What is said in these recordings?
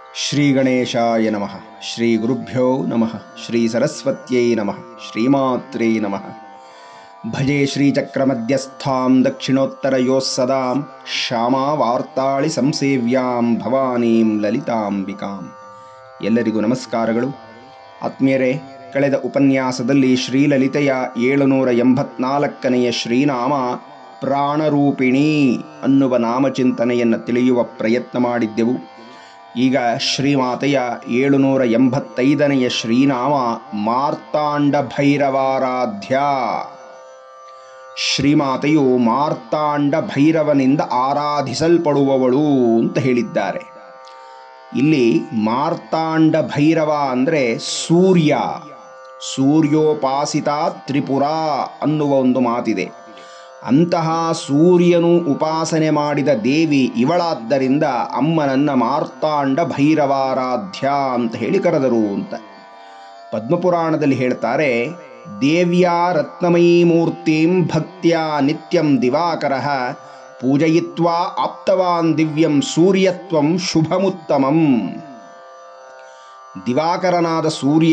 ಶ್ರೀ ಗಣೇಶಾಯ ನಮಃ. ಶ್ರೀ ಗುರುಭ್ಯೋ ನಮಃ. ಶ್ರೀ ಸರಸ್ವತ್ಯೈ ನಮಃ. ಶ್ರೀಮಾತ್ರೇ ನಮಃ. ಭಜೆ ಶ್ರೀಚಕ್ರಮಧ್ಯಸ್ಥಾಂ ದಕ್ಷಿಣೋತ್ತರಯೋಃ ಸದಾಂ ಶ್ಯಾಮಾ ವಾರ್ತಾಳಿ ಸಂಸೇವ್ಯಾಂ ಭವಾನೀಂ ಲಲಿತಾಂಬಿಕಾಂ. ಎಲ್ಲರಿಗೂ ನಮಸ್ಕಾರಗಳು. ಆತ್ಮೀಯರೇ, ಕಳೆದ ಉಪನ್ಯಾಸದಲ್ಲಿ ಶ್ರೀಲಲಿತೆಯ 784ನೆಯ ಶ್ರೀನಾಮ ಪ್ರಾಣರೂಪಿಣಿ ಅನ್ನುವ ನಾಮಚಿಂತನೆಯನ್ನು ತಿಳಿಯುವ ಪ್ರಯತ್ನ ಮಾಡಿದ್ದೆವು. ಈಗ ಶ್ರೀಮಾತೆಯ 785ನೆಯ ಶ್ರೀನಾಮ ಮಾರ್ತಾಂಡ ಭೈರವಾರಾಧ್ಯ. ಶ್ರೀಮಾತೆಯು ಮಾರ್ತಾಂಡ ಭೈರವನಿಂದ ಆರಾಧಿಸಲ್ಪಡುವವಳು ಅಂತ ಹೇಳಿದ್ದಾರೆ. ಇಲ್ಲಿ ಮಾರ್ತಾಂಡ ಭೈರವ ಅಂದರೆ ಸೂರ್ಯ, ಸೂರ್ಯೋಪಾಸಿತ ತ್ರಿಪುರ ಅನ್ನುವ ಒಂದು ಮಾತಿದೆ. ಅಂತಹ ಸೂರ್ಯನು ಉಪಾಸನೆ ಮಾಡಿದ ದೇವಿ ಇವಳಾದ್ದರಿಂದ ಅಮ್ಮನನ್ನ ಮಾರ್ತಾಂಡ ಭೈರವಾರಾಧ್ಯ ಅಂತ ಹೇಳಿ ಕರೆದರು ಅಂತ. ಪದ್ಮಪುರಾಣದಲ್ಲಿ ಹೇಳ್ತಾರೆ, ದೇವ್ಯಾ ರತ್ನಮಯೀ ಮೂರ್ತಿಂ ಭಕ್ತ್ಯಾ ನಿತ್ಯಂ ದಿವಾಕರಃ ಪೂಜಯಿತ್ವಾ ಆಪ್ತವಾನ್ ದಿವ್ಯಂ ಸೂರ್ಯತ್ವಂ ಶುಭಮುತ್ತಮಂ. ದಿವಾಕರನಾದ ಸೂರ್ಯ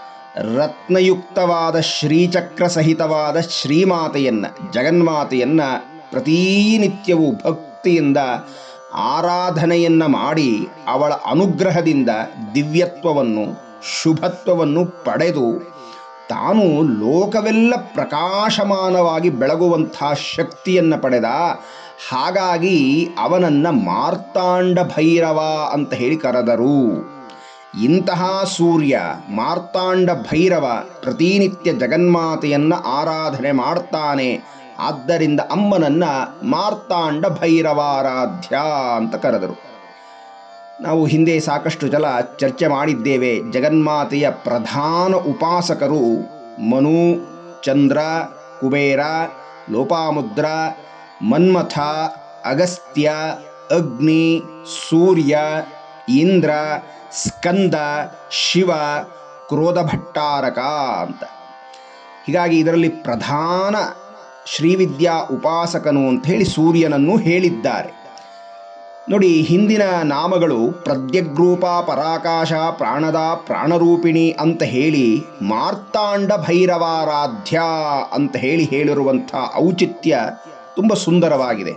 ರತ್ನಯುಕ್ತವಾದ ಶ್ರೀಚಕ್ರ ಸಹಿತವಾದ ಶ್ರೀಮಾತೆಯನ್ನ, ಜಗನ್ಮಾತೆಯನ್ನ ಪ್ರತಿನಿತ್ಯವೂ ಭಕ್ತಿಯಿಂದ ಆರಾಧನೆಯನ್ನ ಮಾಡಿ ಅವಳ ಅನುಗ್ರಹದಿಂದ ದಿವ್ಯತ್ವವನ್ನು, ಶುಭತ್ವವನ್ನು ಪಡೆದು ತಾನು ಲೋಕವೆಲ್ಲ ಪ್ರಕಾಶಮಾನವಾಗಿ ಬೆಳಗುವಂಥ ಶಕ್ತಿಯನ್ನು ಪಡೆದ. ಹಾಗಾಗಿ ಅವನನ್ನು ಮಾರ್ತಾಂಡ ಭೈರವ ಅಂತ ಹೇಳಿ ಕರೆದರು. ಇಂತಹ ಸೂರ್ಯ ಮಾರ್ತಾಂಡ ಭೈರವ ಪ್ರತಿನಿತ್ಯ ಜಗನ್ಮಾತೆಯನ್ನು ಆರಾಧನೆ ಮಾಡ್ತಾನೆ. ಆದ್ದರಿಂದ ಅಮ್ಮನನ್ನ ಮಾರ್ತಾಂಡ ಭೈರವಾರಾಧ್ಯ ಅಂತ ಕರೆದರು. ನಾವು ಹಿಂದೆ ಸಾಕಷ್ಟು ಸಲ ಚರ್ಚೆ ಮಾಡಿದ್ದೇವೆ. ಜಗನ್ಮಾತೆಯ ಪ್ರಧಾನ ಉಪಾಸಕರು ಮನು, ಚಂದ್ರ, ಕುಬೇರ, ಲೋಪಾಮುದ್ರ, ಮನ್ಮಥ, ಅಗಸ್ತ್ಯ, ಅಗ್ನಿ, ಸೂರ್ಯ, ಇಂದ್ರ, ಸ್ಕಂದ, ಶಿವ, ಕ್ರೋಧಭಟ್ಟಾರಕ ಅಂತ. ಹೀಗಾಗಿ ಇದರಲ್ಲಿ ಪ್ರಧಾನ ಶ್ರೀವಿದ್ಯಾ ಉಪಾಸಕನು ಅಂತ ಹೇಳಿ ಸೂರ್ಯನನ್ನು ಹೇಳಿದ್ದಾರೆ. ನೋಡಿ, ಹಿಂದಿನ ನಾಮಗಳು ಪ್ರದ್ಯಗ್ರೂಪ, ಪರಾಕಾಶ, ಪ್ರಾಣದ, ಪ್ರಾಣರೂಪಿಣಿ ಅಂತ ಹೇಳಿ ಮಾರ್ತಾಂಡ ಭೈರವಾರಾಧ್ಯ ಅಂತ ಹೇಳಿರುವಂಥ ಔಚಿತ್ಯ ತುಂಬ ಸುಂದರವಾಗಿದೆ.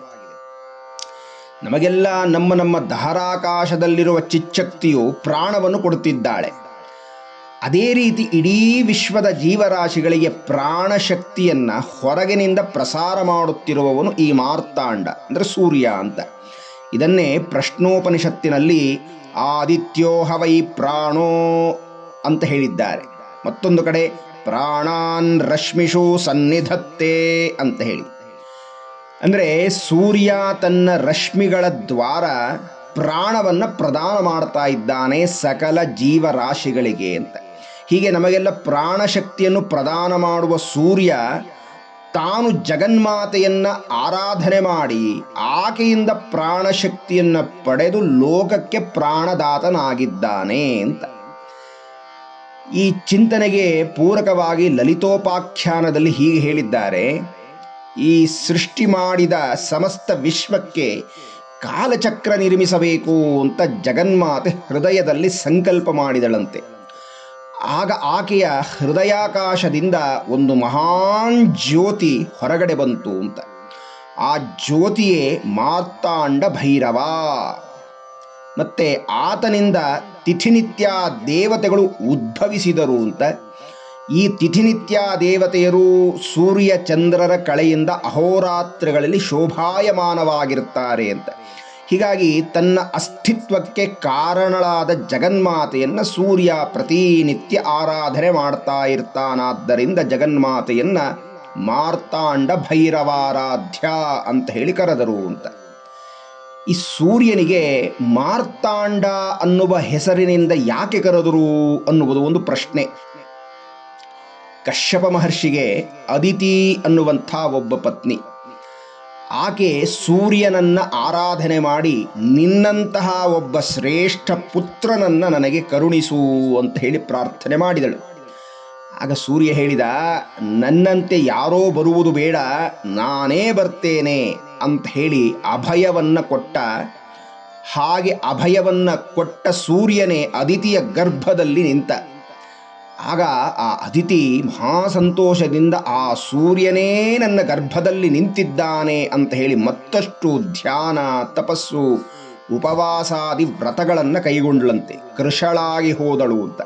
ನಮಗೆಲ್ಲ ನಮ್ಮ ಧಾರಾಕಾಶದಲ್ಲಿರುವ ಚಿಚ್ಚಕ್ತಿಯು ಪ್ರಾಣವನ್ನು ಕೊಡುತ್ತಿದ್ದಾಳೆ. ಅದೇ ರೀತಿ ಇಡೀ ವಿಶ್ವದ ಜೀವರಾಶಿಗಳಿಗೆ ಪ್ರಾಣಶಕ್ತಿಯನ್ನು ಹೊರಗಿನಿಂದ ಪ್ರಸಾರ ಮಾಡುತ್ತಿರುವವನು ಈ ಮಾರ್ತಾಂಡ ಅಂದರೆ ಸೂರ್ಯ ಅಂತ. ಇದನ್ನೇ ಪ್ರಶ್ನೋಪನಿಷತ್ತಿನಲ್ಲಿ ಆದಿತ್ಯೋ ಹವೈ ಪ್ರಾಣೋ ಅಂತ ಹೇಳಿದ್ದಾರೆ. ಮತ್ತೊಂದು ಕಡೆ ಪ್ರಾಣಾನ್ ರಶ್ಮಿಷು ಸನ್ನಿಧತ್ತೆ ಅಂತ ಹೇಳಿ. ಅಂದರೆ ಸೂರ್ಯ ತನ್ನ ರಶ್ಮಿಗಳ ದ್ವಾರ ಪ್ರಾಣವನ್ನು ಪ್ರದಾನ ಮಾಡ್ತಾ ಇದ್ದಾನೆ ಸಕಲ ಜೀವರಾಶಿಗಳಿಗೆ ಅಂತ. ಹೀಗೆ ನಮಗೆಲ್ಲ ಪ್ರಾಣಶಕ್ತಿಯನ್ನು ಪ್ರದಾನ ಮಾಡುವ ಸೂರ್ಯ ತಾನು ಜಗನ್ಮಾತೆಯನ್ನು ಆರಾಧನೆ ಮಾಡಿ ಆಕೆಯಿಂದ ಪ್ರಾಣಶಕ್ತಿಯನ್ನು ಪಡೆದು ಲೋಕಕ್ಕೆ ಪ್ರಾಣದಾತನಾಗಿದ್ದಾನೆ ಅಂತ. ಈ ಚಿಂತನೆಗೆ ಪೂರಕವಾಗಿ ಲಲಿತೋಪಾಖ್ಯಾನದಲ್ಲಿ ಹೀಗೆ ಹೇಳಿದ್ದಾರೆ. ಈ ಸೃಷ್ಟಿ ಮಾಡಿದ ಸಮಸ್ತ ವಿಶ್ವಕ್ಕೆ ಕಾಲಚಕ್ರ ನಿರ್ಮಿಸಬೇಕು ಅಂತ ಜಗನ್ಮಾತೆ ಹೃದಯದಲ್ಲಿ ಸಂಕಲ್ಪ ಮಾಡಿದಳಂತೆ. ಆಗ ಆಕೆಯ ಹೃದಯಾಕಾಶದಿಂದ ಒಂದು ಮಹಾನ್ ಜ್ಯೋತಿ ಹೊರಗಡೆ ಬಂತು ಅಂತ. ಆ ಜ್ಯೋತಿಯೇ ಮಾರ್ತಾಂಡ ಭೈರವ. ಮತ್ತೆ ಆತನಿಂದ ತಿಥಿನಿತ್ಯ ದೇವತೆಗಳು ಉದ್ಭವಿಸಿದರು ಅಂತ. ಈ ತಿಥಿನಿತ್ಯ ದೇವತೆಯರು ಸೂರ್ಯ ಚಂದ್ರರ ಕಳೆಯಿಂದ ಅಹೋರಾತ್ರಿಗಳಲ್ಲಿ ಶೋಭಾಯಮಾನವಾಗಿರುತ್ತಾರೆ ಅಂತ. ಹೀಗಾಗಿ ತನ್ನ ಅಸ್ತಿತ್ವಕ್ಕೆ ಕಾರಣಳಾದ ಜಗನ್ಮಾತೆಯನ್ನು ಸೂರ್ಯ ಪ್ರತಿನಿತ್ಯ ಆರಾಧನೆ ಮಾಡ್ತಾ ಇರ್ತಾನಾದ್ದರಿಂದ ಜಗನ್ಮಾತೆಯನ್ನು ಮಾರ್ತಾಂಡ ಭೈರವಾರಾಧ್ಯ ಅಂತ ಹೇಳಿ ಕರೆದರು ಅಂತ. ಈ ಸೂರ್ಯನಿಗೆ ಮಾರ್ತಾಂಡ ಅನ್ನುವ ಹೆಸರಿನಿಂದ ಯಾಕೆ ಕರೆದರು ಅನ್ನುವುದು ಒಂದು ಪ್ರಶ್ನೆ. ಕಶ್ಯಪ ಮಹರ್ಷಿಗೆ ಅದಿತಿ ಅನ್ನುವಂಥ ಒಬ್ಬ ಪತ್ನಿ. ಆಕೆ ಸೂರ್ಯನನ್ನು ಆರಾಧನೆ ಮಾಡಿ ನಿನ್ನಂತಹ ಒಬ್ಬ ಶ್ರೇಷ್ಠ ಪುತ್ರನನ್ನು ನನಗೆ ಕರುಣಿಸು ಅಂತ ಹೇಳಿ ಪ್ರಾರ್ಥನೆ ಮಾಡಿದಳು. ಆಗ ಸೂರ್ಯ ಹೇಳಿದ, ನನ್ನಂತೆ ಯಾರೋ ಬರುವುದು ಬೇಡ, ನಾನೇ ಬರ್ತೇನೆ ಅಂತ ಹೇಳಿ ಅಭಯವನ್ನು ಕೊಟ್ಟ. ಹಾಗೆ ಅಭಯವನ್ನು ಕೊಟ್ಟ ಸೂರ್ಯನೇ ಅದಿತಿಯ ಗರ್ಭದಲ್ಲಿ ನಿಂತ. ಆಗ ಆ ಅದಿತಿ ಮಹಾ ಸಂತೋಷದಿಂದ ಆ ಸೂರ್ಯನೇ ನನ್ನ ಗರ್ಭದಲ್ಲಿ ನಿಂತಿದ್ದಾನೆ ಅಂತ ಹೇಳಿ ಮತ್ತಷ್ಟು ಧ್ಯಾನ, ತಪಸ್ಸು, ಉಪವಾಸಾದಿ ವ್ರತಗಳನ್ನು ಕೈಗೊಂಡಳಂತೆ. ಕೃಶಳಾಗಿ ಹೋದಳು ಅಂತ.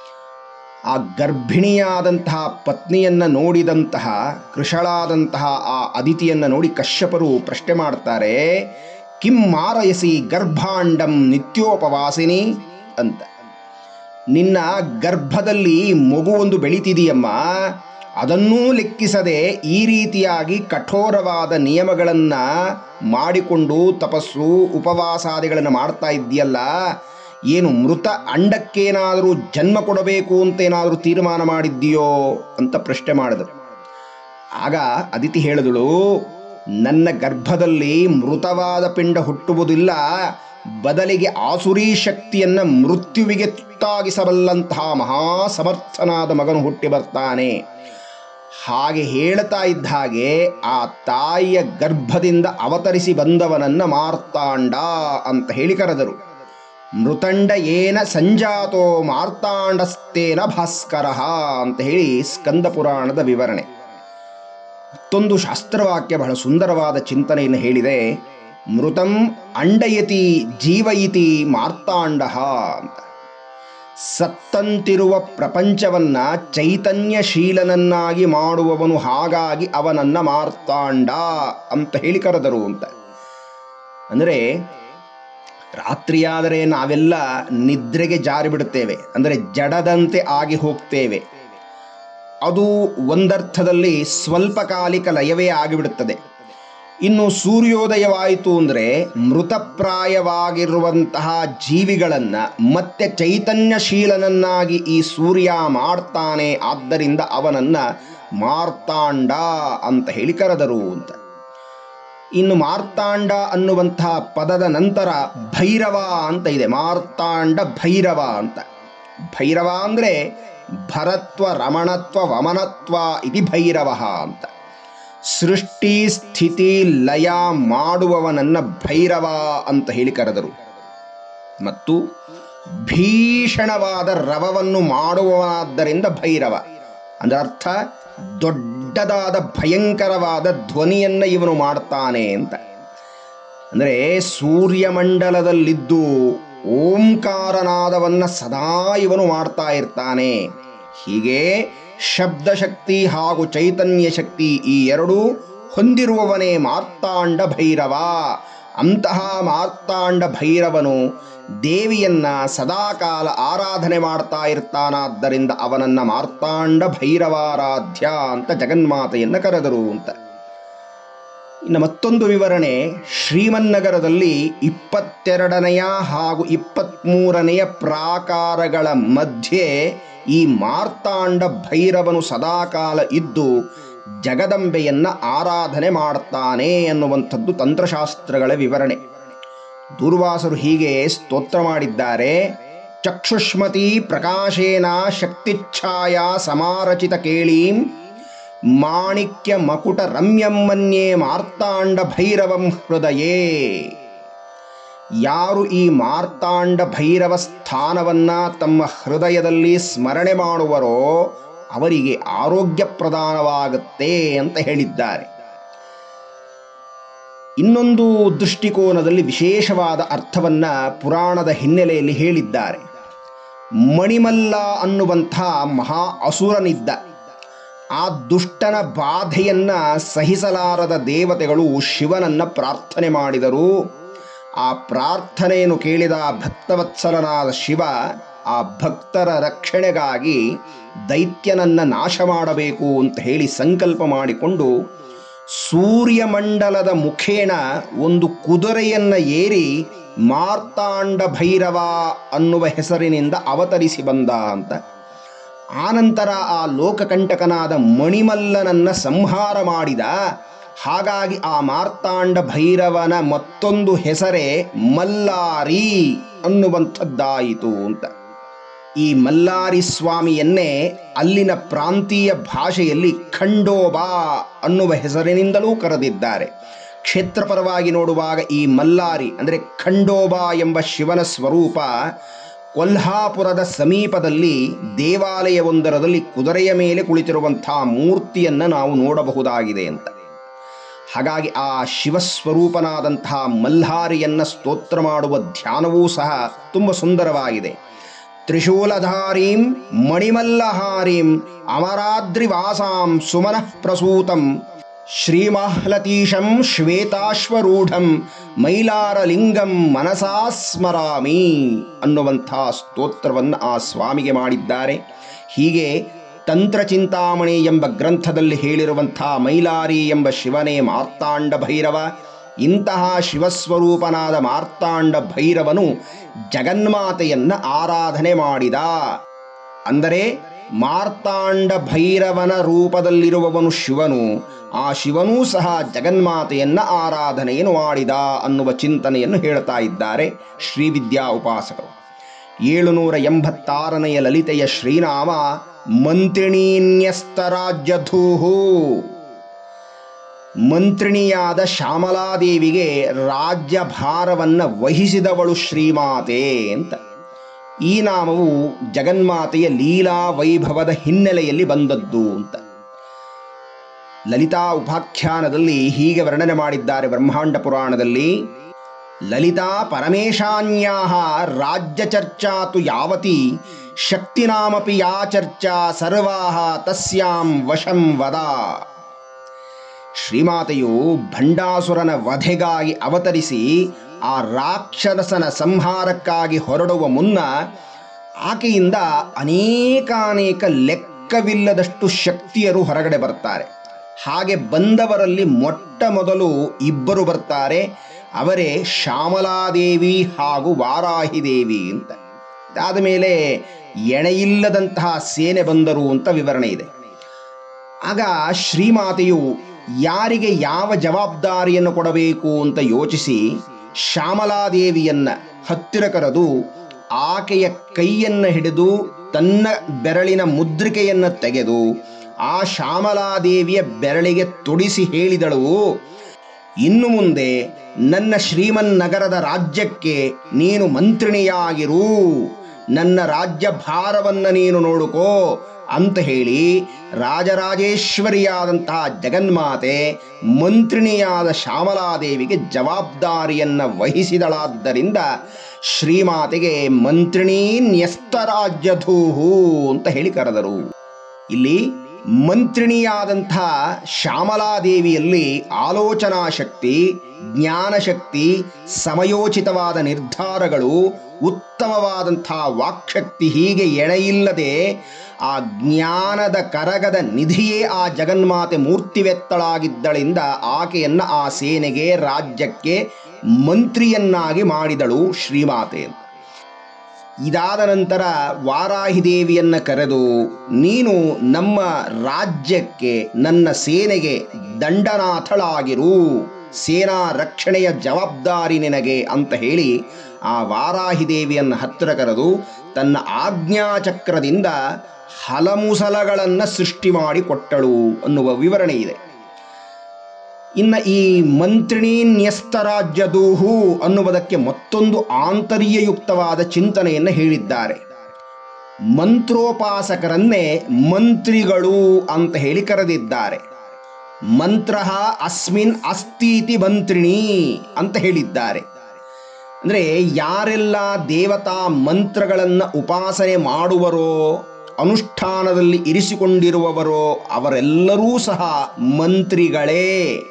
ಆ ಗರ್ಭಿಣಿಯಾದಂತಹ ಪತ್ನಿಯನ್ನು ನೋಡಿದಂತಹ ಕೃಶಳಾದಂತಹ ಆ ಅದಿತಿಯನ್ನು ನೋಡಿ ಕಶ್ಯಪರು ಪ್ರಶ್ನೆ ಮಾಡ್ತಾರೆ, ಕಿಂ ಮಾರಯಸಿ ಗರ್ಭಾಂಡಂ ನಿತ್ಯೋಪವಾಸಿನಿ ಅಂತ. ನಿನ್ನ ಗರ್ಭದಲ್ಲಿ ಮಗುವೊಂದು ಬೆಳೀತಿದೆಯಮ್ಮ, ಅದನ್ನೂ ಲೆಕ್ಕಿಸದೆ ಈ ರೀತಿಯಾಗಿ ಕಠೋರವಾದ ನಿಯಮಗಳನ್ನು ಮಾಡಿಕೊಂಡು ತಪಸ್ಸು ಉಪವಾಸಾದಿಗಳನ್ನು ಮಾಡ್ತಾ ಇದ್ದೀಯಲ್ಲ, ಏನು ಮೃತ ಅಂಡಕ್ಕೇನಾದರೂ ಜನ್ಮ ಕೊಡಬೇಕು ಅಂತೇನಾದರೂ ತೀರ್ಮಾನ ಮಾಡಿದ್ದೀಯೋ ಅಂತ ಪ್ರಶ್ನೆ ಮಾಡಿದರು. ಆಗ ಅದಿತಿ ಹೇಳಿದಳು, ನನ್ನ ಗರ್ಭದಲ್ಲಿ ಮೃತವಾದ ಪಿಂಡ ಹುಟ್ಟುವುದಿಲ್ಲ, ಬದಲಿಗೆ ಆಸುರಿ ಶಕ್ತಿಯನ್ನು ಮೃತ್ಯುವಿಗೆ ತುತ್ತಾಗಿಸಬಲ್ಲಂತಹ ಮಹಾಸಮರ್ಥನಾದ ಮಗನು ಹುಟ್ಟಿ ಬರ್ತಾನೆ. ಹಾಗೆ ಹೇಳ್ತಾ ಇದ್ದ ಹಾಗೆ ಆ ತಾಯಿಯ ಗರ್ಭದಿಂದ ಅವತರಿಸಿ ಬಂದವನನ್ನು ಮಾರ್ತಾಂಡ ಅಂತ ಹೇಳಿ ಕರೆದರು. ಮೃತಂಡ ಏನ ಸಂಜಾತೋ ಮಾರ್ತಾಂಡಸ್ತೇನ ಭಾಸ್ಕರ ಅಂತ ಹೇಳಿ ಸ್ಕಂದ ಪುರಾಣದ ವಿವರಣೆ. ಮತ್ತೊಂದು ಶಾಸ್ತ್ರವಾಕ್ಯ ಬಹಳ ಸುಂದರವಾದ ಚಿಂತನೆಯನ್ನು ಹೇಳಿದೆ. ಮೃತಂ ಅಂಡಯತಿ ಜೀವಯಿತಿ ಮಾರ್ತಾಂಡ ಅಂತ. ಸತ್ತಂತಿರುವ ಪ್ರಪಂಚವನ್ನ ಚೈತನ್ಯಶೀಲನನ್ನಾಗಿ ಮಾಡುವವನು, ಹಾಗಾಗಿ ಅವನನ್ನ ಮಾರ್ತಾಂಡ ಅಂತ ಹೇಳಿ ಕರೆದರು ಅಂತ. ಅಂದರೆ ರಾತ್ರಿಯಾದರೆ ನಾವೆಲ್ಲ ನಿದ್ರೆಗೆ ಜಾರಿ ಬಿಡುತ್ತೇವೆ, ಅಂದರೆ ಜಡದಂತೆ ಆಗಿ ಹೋಗ್ತೇವೆ. ಅದು ಒಂದರ್ಥದಲ್ಲಿ ಸ್ವಲ್ಪಕಾಲಿಕ ಲಯವೇ ಆಗಿಬಿಡುತ್ತದೆ. ಇನ್ನು ಸೂರ್ಯೋದಯವಾಯಿತು ಅಂದರೆ ಮೃತಪ್ರಾಯವಾಗಿರುವಂತಹ ಜೀವಿಗಳನ್ನು ಮತ್ತೆ ಚೈತನ್ಯಶೀಲನನ್ನಾಗಿ ಈ ಸೂರ್ಯ ಮಾಡ್ತಾನೆ, ಆದ್ದರಿಂದ ಅವನನ್ನು ಮಾರ್ತಾಂಡ ಅಂತ ಹೇಳಿ ಕರೆದರು ಅಂತ. ಇನ್ನು ಮಾರ್ತಾಂಡ ಅನ್ನುವಂತಹ ಪದದ ನಂತರ ಭೈರವ ಅಂತ ಇದೆ. ಮಾರ್ತಾಂಡ ಭೈರವ ಅಂತ. ಭೈರವ ಅಂದರೆ ಭರತ್ವ ರಮಣತ್ವ ವಮನತ್ವ ಇತಿ ಭೈರವ ಅಂತ. ಸೃಷ್ಟಿ ಸ್ಥಿತಿ ಲಯ ಮಾಡುವವನನ್ನ ಭೈರವ ಅಂತ ಹೇಳಿ ಕರೆದರು. ಮತ್ತು ಭೀಷಣವಾದ ರವವನ್ನು ಮಾಡುವವನಾದ್ದರಿಂದ ಭೈರವ. ಅದರ ಅರ್ಥ ದೊಡ್ಡದಾದ ಭಯಂಕರವಾದ ಧ್ವನಿಯನ್ನು ಇವನು ಮಾಡ್ತಾನೆ ಅಂತ. ಅಂದರೆ ಸೂರ್ಯಮಂಡಲದಲ್ಲಿದ್ದು ಓಂಕಾರನಾದವನ್ನು ಸದಾ ಇವನು ಮಾಡ್ತಾ ಇರ್ತಾನೆ. ಹೀಗೆ ಶಬ್ದಶಕ್ತಿ ಹಾಗೂ ಚೈತನ್ಯ ಶಕ್ತಿ ಈ ಎರಡೂ ಹೊಂದಿರುವವನೇ ಮಾರ್ತಾಂಡ ಭೈರವ. ಅಂತಹ ಮಾರ್ತಾಂಡ ಭೈರವನು ದೇವಿಯನ್ನ ಸದಾಕಾಲ ಆರಾಧನೆ ಮಾಡ್ತಾ ಇರ್ತಾನಾದ್ದರಿಂದ ಅವನನ್ನ ಮಾರ್ತಾಂಡ ಭೈರವಾರಾಧ್ಯ ಅಂತ ಜಗನ್ಮಾತೆಯನ್ನು ಕರೆದರು ಅಂತ. ಇನ್ನು ಮತ್ತೊಂದು ವಿವರಣೆ, ಶ್ರೀಮನ್ನಗರದಲ್ಲಿ 22ನೆಯ ಹಾಗೂ 23ನೆಯ ಪ್ರಾಕಾರಗಳ ಮಧ್ಯೆ ಈ ಮಾರ್ತಾಂಡ ಭೈರವನು ಸದಾಕಾಲ ಇದ್ದು ಜಗದಂಬೆಯನ್ನ ಆರಾಧನೆ ಮಾಡ್ತಾನೆ ಎನ್ನುವಂಥದ್ದು ತಂತ್ರಶಾಸ್ತ್ರಗಳ ವಿವರಣೆ. ದೂರ್ವಾಸರು ಹೀಗೆ ಸ್ತೋತ್ರ ಮಾಡಿದ್ದಾರೆ. ಚಕ್ಷುಷ್ಮತಿ ಪ್ರಕಾಶೇನ ಶಕ್ತಿಚ್ಛಾಯಾ ಸಮಾರಚಿತ ಕೇಳೀಂ ಮಾಣಿಕ್ಯ ಮಕುಟ ರಮ್ಯಂ ಮನ್ಯೇ ಮಾರ್ತಾಂಡ ಭೈರವಂ ಹೃದಯೇ. ಯಾರು ಈ ಮಾರ್ತಾಂಡ ಭೈರವ ಸ್ಥಾನವನ್ನ ತಮ್ಮ ಹೃದಯದಲ್ಲಿ ಸ್ಮರಣೆ ಮಾಡುವರೋ ಅವರಿಗೆ ಆರೋಗ್ಯ ಪ್ರದಾನವಾಗುತ್ತೆ ಅಂತ ಹೇಳಿದ್ದಾರೆ. ಇನ್ನೊಂದು ದೃಷ್ಟಿಕೋನದಲ್ಲಿ ವಿಶೇಷವಾದ ಅರ್ಥವನ್ನ ಪುರಾಣದ ಹಿನ್ನೆಲೆಯಲ್ಲಿ ಹೇಳಿದ್ದಾರೆ. ಮಣಿಮಲ್ಲ ಅನ್ನುವಂಥ ಮಹಾ ಅಸುರನಿದ್ದ. ಆ ದುಷ್ಟನ ಬಾಧೆಯನ್ನ ಸಹಿಸಲಾರದ ದೇವತೆಗಳು ಶಿವನನ್ನ ಪ್ರಾರ್ಥನೆ ಮಾಡಿದರು. ಆ ಪ್ರಾರ್ಥನೆಯನ್ನು ಕೇಳಿದ ಭಕ್ತವತ್ಸಲನಾದ ಶಿವ ಆ ಭಕ್ತರ ರಕ್ಷಣೆಗಾಗಿ ದೈತ್ಯನನ್ನ ನಾಶ ಮಾಡಬೇಕು ಅಂತ ಹೇಳಿ ಸಂಕಲ್ಪ ಮಾಡಿಕೊಂಡು ಸೂರ್ಯಮಂಡಲದ ಮುಖೇನ ಒಂದು ಕುದುರೆಯನ್ನ ಏರಿ ಮಾರ್ತಾಂಡ ಭೈರವ ಅನ್ನುವ ಹೆಸರಿನಿಂದ ಅವತರಿಸಿ ಬಂದ ಅಂತ. ಆನಂತರ ಆ ಲೋಕಕಂಟಕನಾದ ಮಣಿಮಲ್ಲನನ್ನ ಸಂಹಾರ ಮಾಡಿದ. ಹಾಗಾಗಿ ಆ ಮಾರ್ತಾಂಡ ಭೈರವನ ಮತ್ತೊಂದು ಹೆಸರೇ ಮಲ್ಲಾರಿ ಅನ್ನುವಂಥದ್ದಾಯಿತು ಅಂತ. ಈ ಮಲ್ಲಾರಿ ಸ್ವಾಮಿಯನ್ನೇ ಅಲ್ಲಿನ ಪ್ರಾಂತೀಯ ಭಾಷೆಯಲ್ಲಿ ಖಂಡೋಬಾ ಅನ್ನುವ ಹೆಸರಿನಿಂದಲೂ ಕರೆದಿದ್ದಾರೆ. ಕ್ಷೇತ್ರಪರವಾಗಿ ನೋಡುವಾಗ ಈ ಮಲ್ಲಾರಿ ಅಂದರೆ ಖಂಡೋಬಾ ಎಂಬ ಶಿವನ ಸ್ವರೂಪ ಕೊಲ್ಹಾಪುರದ ಸಮೀಪದಲ್ಲಿ ದೇವಾಲಯವೊಂದರಲ್ಲಿ ಕುದುರೆಯ ಮೇಲೆ ಕುಳಿತಿರುವಂಥ ಮೂರ್ತಿಯನ್ನು ನಾವು ನೋಡಬಹುದಾಗಿದೆ ಅಂತ. ಹಾಗಾಗಿ ಆ ಶಿವಸ್ವರೂಪನಾದಂತಹ ಮಲ್ಹಾರಿಯನ್ನು ಸ್ತೋತ್ರ ಮಾಡುವ ಧ್ಯಾನವೂ ಸಹ ತುಂಬ ಸುಂದರವಾಗಿದೆ. ತ್ರಿಶೂಲಧಾರೀಂ ಮಣಿಮಲ್ಲಹಾರೀಂ ಅಮರಾದ್ರಿವಾಸಾಂ ಸುಮನಃ ಪ್ರಸೂತಂ ಶ್ರೀಮಾಹ್ಲತೀಶಂ ಶ್ವೇತಾಶ್ವರೂಢಂ ಮೈಲಾರಲಿಂಗಂ ಮನಸಾ ಸ್ಮರಾಮಿ ಅನ್ನುವಂಥ ಸ್ತೋತ್ರವನ್ನು ಆ ಸ್ವಾಮಿಗೆ ಮಾಡಿದ್ದಾರೆ. ಹೀಗೆ ತಂತ್ರಚಿಂತಾಮಣಿ ಎಂಬ ಗ್ರಂಥದಲ್ಲಿ ಹೇಳಿರುವಂಥ ಮೈಲಾರಿ ಎಂಬ ಶಿವನೇ ಮಾರ್ತಾಂಡ ಭೈರವ. ಇಂತಹ ಶಿವಸ್ವರೂಪನಾದ ಮಾರ್ತಾಂಡ ಭೈರವನು ಜಗನ್ಮಾತೆಯನ್ನು ಆರಾಧನೆ ಮಾಡಿದ. ಅಂದರೆ ಮಾರ್ತಾಂಡ ಭೈರವನ ರೂಪದಲ್ಲಿರುವವನು ಶಿವನು, ಆ ಶಿವನೂ ಸಹ ಜಗನ್ಮಾತೆಯನ್ನು ಆರಾಧನೆಯನ್ನು ಮಾಡಿದ ಅನ್ನುವ ಚಿಂತನೆಯನ್ನು ಹೇಳ್ತಾ ಇದ್ದಾರೆ ಶ್ರೀವಿದ್ಯಾ ಉಪಾಸಕರು. 786ನೆಯ ಲಲಿತೆಯ ಶ್ರೀನಾಮ ಮಂತ್ರಿಣೀನ್ಯಸ್ತರಾಜ್ಯಧೂಹು. ಮಂತ್ರಿಣಿಯಾದ ಶ್ಯಾಮಲಾದೇವಿಗೆ ರಾಜ್ಯಭಾರವನ್ನು ವಹಿಸಿದವಳು ಶ್ರೀಮಾತೆ ಅಂತ. ಈ ನಾಮವು ಜಗನ್ಮಾತೆಯ ಲೀಲಾ ವೈಭವದ ಹಿನ್ನೆಲೆಯಲ್ಲಿ ಬಂದದ್ದು ಅಂತ. ಲಲಿತಾ ಉಪಾಖ್ಯಾನದಲ್ಲಿ ಹೀಗೆ ವರ್ಣನೆ ಮಾಡಿದ್ದಾರೆ ಬ್ರಹ್ಮಾಂಡ ಪುರಾಣದಲ್ಲಿ. ಲಲಿತಾ ಪರಮೇಶಾನ್ಯಾಹ ರಾಜ್ಯ ಚರ್ಚಾತು ಯಾವತಿ ಶಕ್ತಿನಾಮಪಿ ಯಾ ಚರ್ಚಾ ಸರ್ವಾಹ ತಸ್ಯಾಂ ವಶಂ ವದ. ಶ್ರೀಮಾತೆಯು ಭಂಡಾಸುರನ ವಧೆಗಾಗಿ ಅವತರಿಸಿ ಆ ರಾಕ್ಷಸನ ಸಂಹಾರಕ್ಕಾಗಿ ಹೊರಡುವ ಮುನ್ನ ಆಕೆಯಿಂದ ಅನೇಕಾನೇಕ ಲೆಕ್ಕವಿಲ್ಲದಷ್ಟು ಶಕ್ತಿಯರು ಹೊರಗಡೆ ಬರ್ತಾರೆ. ಹಾಗೆ ಬಂದವರಲ್ಲಿ ಮೊಟ್ಟ ಮೊದಲು ಇಬ್ಬರು ಬರ್ತಾರೆ. ಅವರೇ ಶ್ಯಾಮಲಾದೇವಿ ಹಾಗೂ ವಾರಾಹಿದೇವಿ ಅಂತ. ಅದಾದ ಮೇಲೆ ಎಣೆಯಿಲ್ಲದಂತಹ ಸೇನೆ ಬಂದರು ಅಂತ ವಿವರಣೆ ಇದೆ. ಆಗ ಶ್ರೀಮಾತೆಯು ಯಾರಿಗೆ ಯಾವ ಜವಾಬ್ದಾರಿಯನ್ನು ಕೊಡಬೇಕು ಅಂತ ಯೋಚಿಸಿ ಶ್ಯಾಮಲಾದೇವಿಯನ್ನು ಹತ್ತಿರ ಕರೆದು ಆಕೆಯ ಕೈಯನ್ನು ಹಿಡಿದು ತನ್ನ ಬೆರಳಿನ ಮುದ್ರಿಕೆಯನ್ನು ತೆಗೆದು ಆ ಶ್ಯಾಮಲಾದೇವಿಯ ಬೆರಳಿಗೆ ತೊಡಿಸಿ ಹೇಳಿದಳು, ಇನ್ನು ಮುಂದೆ ನನ್ನ ಶ್ರೀಮನ್ನಗರದ ರಾಜ್ಯಕ್ಕೆ ನೀನು ಮಂತ್ರಿಣಿಯಾಗಿರು, ನನ್ನ ರಾಜ್ಯ ಭಾರವನ್ನು ನೀನು ನೋಡುಕೋ ಅಂತ ಹೇಳಿ ರಾಜರಾಜೇಶ್ವರಿಯಾದಂತಹ ಜಗನ್ಮಾತೆ ಮಂತ್ರಿಣಿಯಾದ ಶ್ಯಾಮಲಾದೇವಿಗೆ ಜವಾಬ್ದಾರಿಯನ್ನು ವಹಿಸಿದಳಾದ್ದರಿಂದ ಶ್ರೀಮಾತೆಗೆ ಮಂತ್ರಿಣೀ ನ್ಯಸ್ತರಾಜ್ಯಧೂಹು ಅಂತ ಹೇಳಿ ಕರೆದರು. ಇಲ್ಲಿ ಮಂತ್ರಿಣಿಯಾದಂಥ ಶ್ಯಾಮಲಾದೇವಿಯಲ್ಲಿ ಆಲೋಚನಾ ಶಕ್ತಿ, ಜ್ಞಾನಶಕ್ತಿ, ಸಮಯೋಚಿತವಾದ ನಿರ್ಧಾರಗಳು, ಉತ್ತಮವಾದಂಥ ವಾಕ್ಶಕ್ತಿ, ಹೀಗೆ ಎಣೆಯಿಲ್ಲದೆ ಆ ಜ್ಞಾನದ ಕರಗದ ನಿಧಿಯೇ ಆ ಜಗನ್ಮಾತೆ ಮೂರ್ತಿವೆತ್ತಳಾಗಿದ್ದಳಿಂದ ಆಕೆಯನ್ನು ಆ ಸೇನೆಗೆ, ರಾಜ್ಯಕ್ಕೆ ಮಂತ್ರಿಯನ್ನಾಗಿ ಮಾಡಿದಳು ಶ್ರೀಮಾತೆ. ಇದಾದ ನಂತರ ವಾರಾಹಿದೇವಿಯನ್ನು ಕರೆದು, ನೀನು ನಮ್ಮ ರಾಜ್ಯಕ್ಕೆ, ನನ್ನ ಸೇನೆಗೆ ದಂಡನಾಥಳಾಗಿರು, ಸೇನಾ ರಕ್ಷಣೆಯ ಜವಾಬ್ದಾರಿ ನಿನಗೆ ಅಂತ ಹೇಳಿ ಆ ವಾರಾಹಿದೇವಿಯನ್ನು ಹತ್ತಿರ ಕರೆದು ತನ್ನ ಆಜ್ಞಾಚಕ್ರದಿಂದ ಹಲಮುಸಲಗಳನ್ನು ಸೃಷ್ಟಿ ಮಾಡಿ ಕೊಟ್ಟಳು ಅನ್ನುವ ವಿವರಣೆ ಇದೆ. ಇನ್ನು ಈ ಮಂತ್ರಿಣೀ ನ್ಯಸ್ತರಾಜ್ಯಧೂಹು ಅನ್ನುವುದಕ್ಕೆ ಮತ್ತೊಂದು ಆಂತರ್ಯಯುಕ್ತವಾದ ಚಿಂತನೆಯನ್ನು ಹೇಳಿದ್ದಾರೆ. ಮಂತ್ರೋಪಾಸಕರನ್ನೇ ಮಂತ್ರಿಗಳು ಅಂತ ಹೇಳಿ ಕರೆದಿದ್ದಾರೆ. ಮಂತ್ರ ಅಸ್ಮಿನ್ ಅಸ್ತೀತಿ ಮಂತ್ರಿಣಿ ಅಂತ ಹೇಳಿದ್ದಾರೆ. ಅಂದರೆ ಯಾರೆಲ್ಲ ದೇವತಾ ಮಂತ್ರಗಳನ್ನು ಉಪಾಸನೆ ಮಾಡುವರೋ, ಅನುಷ್ಠಾನದಲ್ಲಿ ಇರಿಸಿಕೊಂಡಿರುವವರೋ ಅವರೆಲ್ಲರೂ ಸಹ ಮಂತ್ರಿಗಳೇ.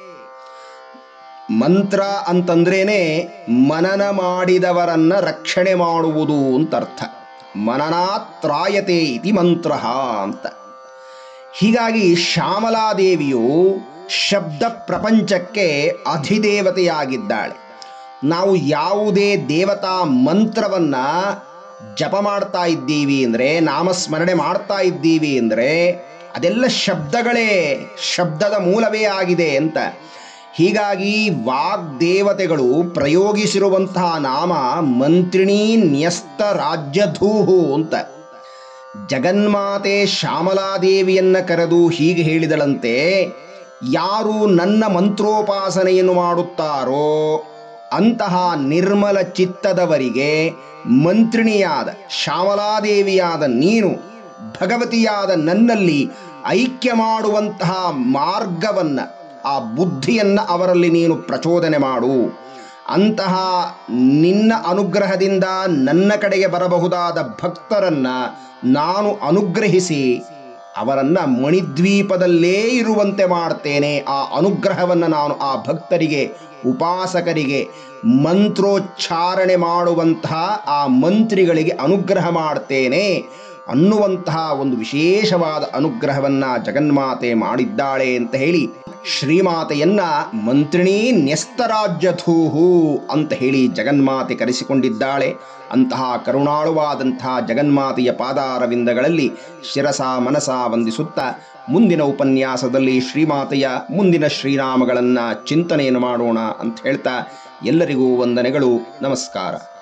ಮಂತ್ರ ಅಂತಂದ್ರೇನೆ ಮನನ ಮಾಡಿದವರನ್ನ ರಕ್ಷಣೆ ಮಾಡುವುದು ಅಂತ ಅರ್ಥ. ಮನನಾತ್ರಾಯತೆ ಇತಿ ಮಂತ್ರ ಅಂತ. ಹೀಗಾಗಿ ಶ್ಯಾಮಲಾದೇವಿಯು ಶಬ್ದ ಪ್ರಪಂಚಕ್ಕೆ ಅಧಿದೇವತೆಯಾಗಿದ್ದಾಳೆ. ನಾವು ಯಾವುದೇ ದೇವತಾ ಮಂತ್ರವನ್ನು ಜಪ ಮಾಡ್ತಾ ಇದ್ದೀವಿ ಅಂದರೆ, ನಾಮಸ್ಮರಣೆ ಮಾಡ್ತಾ ಇದ್ದೀವಿ ಅಂದರೆ ಅದೆಲ್ಲ ಶಬ್ದಗಳೇ, ಶಬ್ದದ ಮೂಲವೇ ಆಗಿದೆ ಅಂತ. ಹೀಗಾಗಿ ವಾಗ್ದೇವತೆಗಳು ಪ್ರಯೋಗಿಸಿರುವಂತಹ ನಾಮ ಮಂತ್ರಿಣೀ ನ್ಯಸ್ತ ರಾಜ್ಯಧೂಹು ಅಂತ. ಜಗನ್ಮಾತೆ ಶ್ಯಾಮಲಾದೇವಿಯನ್ನು ಕರೆದು ಹೀಗೆ ಹೇಳಿದಳಂತೆ, ಯಾರು ನನ್ನ ಮಂತ್ರೋಪಾಸನೆಯನ್ನು ಮಾಡುತ್ತಾರೋ ಅಂತಹ ನಿರ್ಮಲ ಚಿತ್ತದವರಿಗೆ ಮಂತ್ರಿಣಿಯಾದ ಶ್ಯಾಮಲಾದೇವಿಯಾದ ನೀನು ಭಗವತಿಯಾದ ನನ್ನಲ್ಲಿ ಐಕ್ಯ ಮಾಡುವಂತಹ ಮಾರ್ಗವನ್ನು, ಆ ಬುದ್ಧಿಯನ್ನು ಅವರಲ್ಲಿ ನೀನು ಪ್ರಚೋದನೆ ಮಾಡು. ಅಂತಹ ನಿನ್ನ ಅನುಗ್ರಹದಿಂದ ನನ್ನ ಕಡೆಗೆ ಬರಬಹುದಾದ ಭಕ್ತರನ್ನು ನಾನು ಅನುಗ್ರಹಿಸಿ ಅವರನ್ನು ಮಣಿದ್ವೀಪದಲ್ಲೇ ಇರುವಂತೆ ಮಾಡ್ತೇನೆ. ಆ ಅನುಗ್ರಹವನ್ನು ನಾನು ಆ ಭಕ್ತರಿಗೆ, ಉಪಾಸಕರಿಗೆ, ಮಂತ್ರೋಚ್ಚಾರಣೆ ಮಾಡುವಂತಹ ಆ ಮಂತ್ರಿಗಳಿಗೆ ಅನುಗ್ರಹ ಮಾಡ್ತೇನೆ ಅನ್ನುವಂತಹ ಒಂದು ವಿಶೇಷವಾದ ಅನುಗ್ರಹವನ್ನು ಜಗನ್ಮಾತೆ ಮಾಡಿದ್ದಾಳೆ ಅಂತ ಹೇಳಿ ಶ್ರೀಮಾತೆಯನ್ನ ಮಂತ್ರಿಣೀ ನ್ಯಸ್ತರಾಜ್ಯಧೂಹು ಅಂತ ಹೇಳಿ ಜಗನ್ಮಾತೆ ಕರೆಸಿಕೊಂಡಿದ್ದಾಳೆ. ಅಂತಹ ಕರುಣಾಳುವಾದಂತಹ ಜಗನ್ಮಾತೆಯ ಪಾದಾರವಿಂದಗಳಲ್ಲಿ ಶಿರಸ ಮನಸ ವಂದಿಸುತ್ತಾ ಮುಂದಿನ ಉಪನ್ಯಾಸದಲ್ಲಿ ಶ್ರೀಮಾತೆಯ ಮುಂದಿನ ಶ್ರೀನಾಮಗಳನ್ನು ಚಿಂತನೆಯನ್ನು ಮಾಡೋಣ ಅಂತ ಹೇಳ್ತಾ ಎಲ್ಲರಿಗೂ ವಂದನೆಗಳು. ನಮಸ್ಕಾರ.